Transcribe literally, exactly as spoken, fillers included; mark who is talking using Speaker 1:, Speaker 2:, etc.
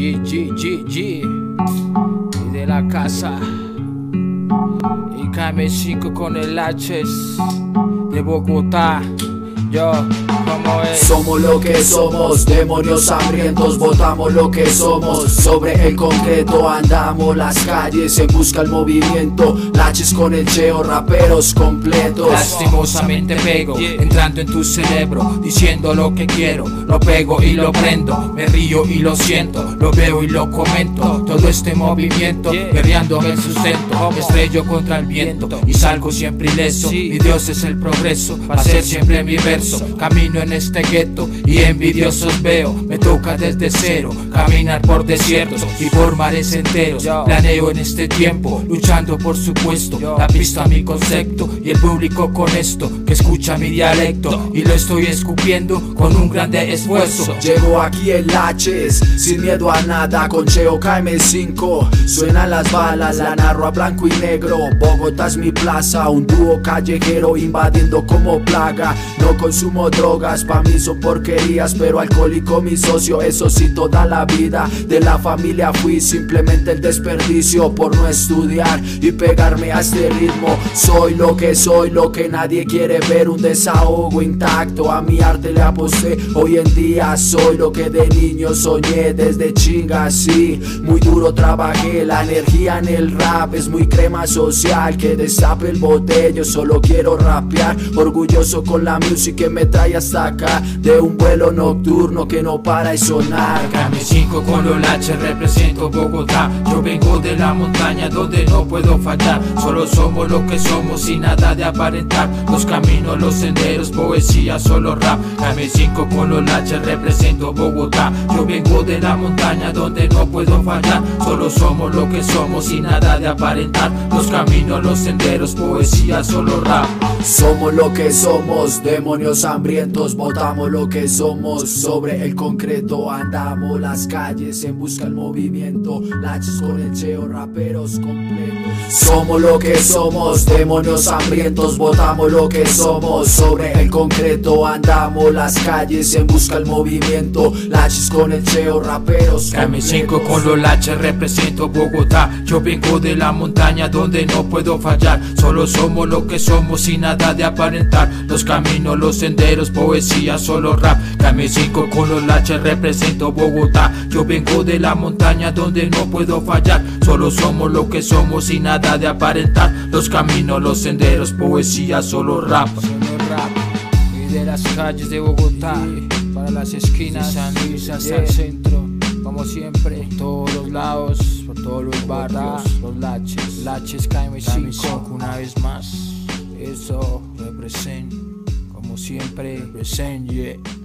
Speaker 1: G, G, G, G. Y de la casa. Y K M cinco con el H de Bogotá. Yo, ¿cómo es?
Speaker 2: Somos lo que somos, demonios hambrientos, votamos lo que somos. Sobre el concreto andamos las calles en busca del movimiento. Laches con el cheo, raperos completos.
Speaker 1: Lastimosamente pego, entrando en tu cerebro, diciendo lo que quiero. Lo pego y lo prendo, me río y lo siento. Lo veo y lo comento, todo este movimiento, guerreándome el sustento. Me estrello contra el viento y salgo siempre ileso. Mi Dios es el progreso, va a ser siempre mi verso. Camino en este gueto y envidiosos veo. Me toca desde cero caminar por desiertos y por mares enteros. Planeo en este tiempo, luchando por su puesto. La pista a mi concepto y el público con esto que escucha mi dialecto y lo estoy escupiendo con un grande esfuerzo.
Speaker 2: Llego aquí en Laches, sin miedo a nada, con cheo K M cinco. Suenan las balas, la narro a blanco y negro. Bogotá es mi plaza, un dúo callejero invadiendo como plaga. No consumo drogas, pa' mí son porquerías, pero alcohólico mi socio, eso sí toda la vida. De la familia fui simplemente el desperdicio por no estudiar y pegarme a este ritmo. Soy lo que soy, lo que nadie quiere ver, un desahogo intacto. A mi arte le aposté, hoy en día soy lo que de niño soñé. Desde chinga, sí, muy duro trabajé. La energía en el rap es muy crema social, que destape el botello, solo quiero rapear. Orgulloso con la música que me trae hasta acá, de un vuelo nocturno que no para de sonar.
Speaker 1: K M cinco con los H represento Bogotá. Yo vengo de la montaña donde no puedo fallar. Solo somos lo que somos sin nada de aparentar. Los caminos, los senderos, poesía, solo rap. K M cinco con los H represento Bogotá. Yo vengo de la montaña donde no puedo fallar. Solo somos lo que somos sin nada de aparentar. Los caminos, los senderos, poesía, solo rap.
Speaker 2: Somos lo que somos, demonios hambrientos, votamos lo que somos. Sobre el concreto andamos las calles en busca del movimiento. Laches con el cheo, raperos completos. Somos lo que somos, demonios hambrientos, votamos lo que somos. Sobre el concreto andamos las calles en busca del movimiento. Laches con el cheo, raperos completos.
Speaker 1: K M cinco con los H represento Bogotá. Yo vengo de la montaña donde no puedo fallar. Solo somos lo que somos sin nada de aparentar. Los caminos, los senderos, poesía, solo rap. K M cinco con los H represento Bogotá. Yo vengo de la montaña donde no puedo fallar. Solo somos lo que somos sin nada de aparentar. Los caminos, los senderos, poesía, solo rap.
Speaker 3: Solo rap. Y de las calles de Bogotá para las esquinas, San Luis hasta el centro, como siempre, por todos los lados, por todos los barrios, los Laches, Laches K M cinco, una vez más. Eso represent, como siempre, represent, yeah.